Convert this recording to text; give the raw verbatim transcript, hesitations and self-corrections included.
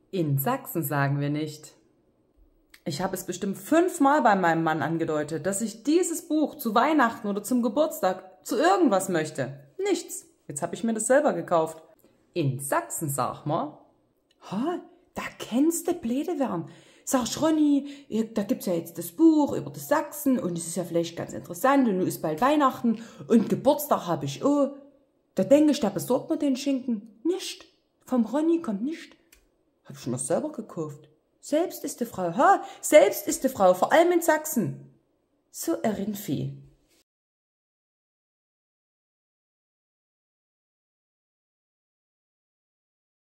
In Sachsen sagen wir nicht. Ich habe es bestimmt fünfmal bei meinem Mann angedeutet, dass ich dieses Buch zu Weihnachten oder zum Geburtstag zu irgendwas möchte. Nichts. Jetzt habe ich mir das selber gekauft. In Sachsen, sag mal. Ha, da kennst du blöde werden. Sag Ronny, da gibt's ja jetzt das Buch über das Sachsen und es ist ja vielleicht ganz interessant und nun ist bald Weihnachten und Geburtstag habe ich auch. Da denke ich, da besorgt man den Schinken. Nicht. Vom Ronny kommt nicht. Hab ich mir selber gekauft. Selbst ist die Frau, ha, selbst ist die Frau, vor allem in Sachsen. So ein Rindvieh.